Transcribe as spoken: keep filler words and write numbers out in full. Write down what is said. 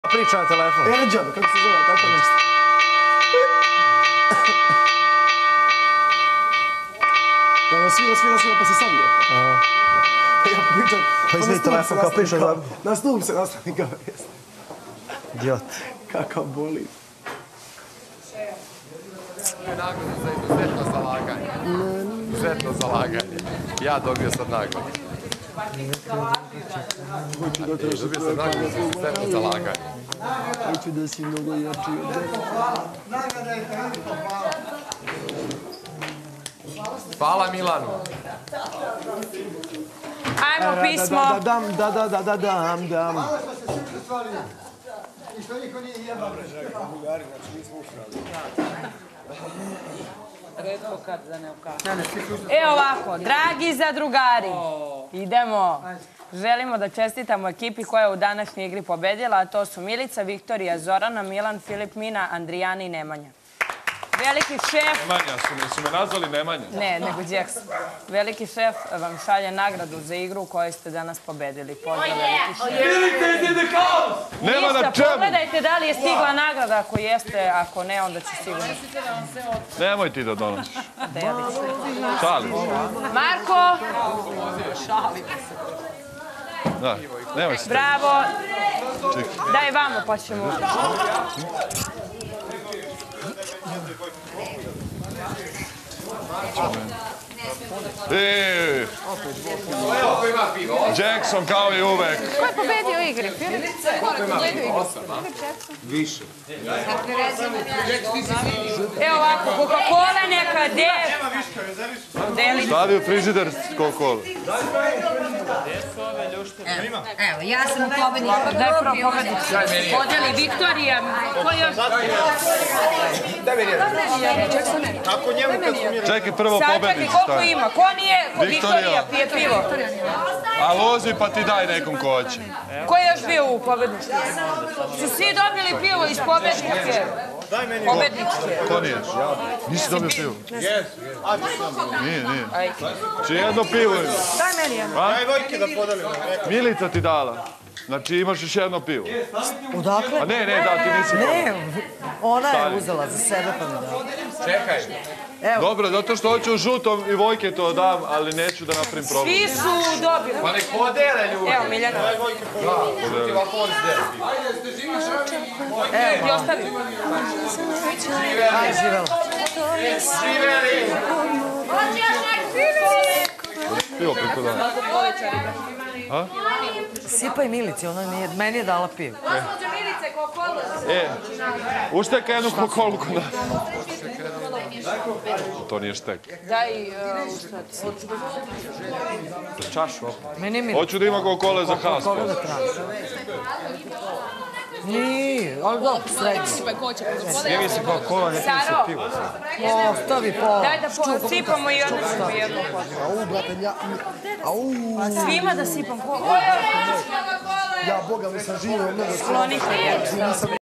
Priča na telefon. Erđan, kako se zove, tako nešto. Da vas svira, svira, svira, pa se sam je. Ja pričam... Pa izvedi telefon kao priča za... Na stup se nastavim kao jest. Idiot. Kakav boli. Nagradu za izuzetno zalaganje. Izuzetno zalaganje. Ja dobio sam nagradu. Hoću da tražim Dobio sam nagradu za izuzetno zalaganje. Hoću da si mnogo jači od mene. Hvala Milanu. Ajmo pismo. Da, da, da, da, da, da, dam, dam. I što niko nije jebao brežaka. Bulgari, znači nismo ušali. Redko kad da ne ukažem. E ovako, dragi zadrugari, idemo. Želimo da čestitamo ekipi koja je u današnjoj igri pobedila, a to su Milica, Viktorija, Zorana, Milan, Filip, Mina, Andrijana i Nemanja. Veliki šef... Nemanja su me, su me nazvali Nemanja. Ne, nego Đeks. Veliki šef vam šalje nagradu za igru u kojoj ste danas pobedili. Pozdrav, veliki šef. Nema na Ništa, čemu. pogledajte da li je stigla nagrada. Ako jeste, ako ne, onda će sigurno. Nemoj ti da donosiš. Delić. Šalim. Marko! Da, nemoj se. Bravo! Daj vamo pa ćemo... Eee, Jackson kao i uvek. Ko je pobedio u igri? Filip? Ko je pobedio u igri? Filip Jackson? Više. Evo ovako, Coca-Cola neka de... Delić. Stavi u frižider Coca-Cola. Evo, ja sam pobednik. Daj prvo pobednik. Podeli Viktorija. Ko još? Daj meni jedan. Kako njemu kad su mi... Čekaj prvo Sad čekaj, pobednicu koliko stavi. ima? Ko nije? Ko Viktorija. Viktorija pije pivo. A lozi pa ti daj nekom ko hoće. Ko je još bio u pobedničke? Su svi dobili pivo iz pobedničke? Pobedničke. Ko nije? Nisi dobio pivo? Jes, Nije, nije. Či jedno pivo ima. Daj meni jedno. daj Vojke da podelim. Milica ti dala. Znači imaš još jedno pivo. Odakle? A ne, ne, da, ti nisi dala. Ne, ona je uzela za sebe pa mi dala. Čekaj. Dobro, zato što hoću u žutom i Vojke to dam, ali neću da napravim problem. Svi su dobili. Pa nek podele ljudi. Evo, Miljana. Ti ovako on zdjeti. Evo, ti ostavi. Aj, živela. Živeli! Pivo preko dana. Sipaj Milici, ona nije, meni je dala pivo. E, ušteka jednu Coca-Colu kod nas. To nije štek. Daj, Čašu opet. Meni je Milici. Hoću da ima Coca-Cola za has. Koga da traži? Nije, ali dobro, srednje. Nije mi se Coca-Cola, ne pije se Saro, pivo. Ostavi pola. daj da po- sipamo i jednu po jednu. Au, brate, ja... Au, Svima da sipam. Ko? ja, Boga mi sam živio mnogo. Sklonite jednu.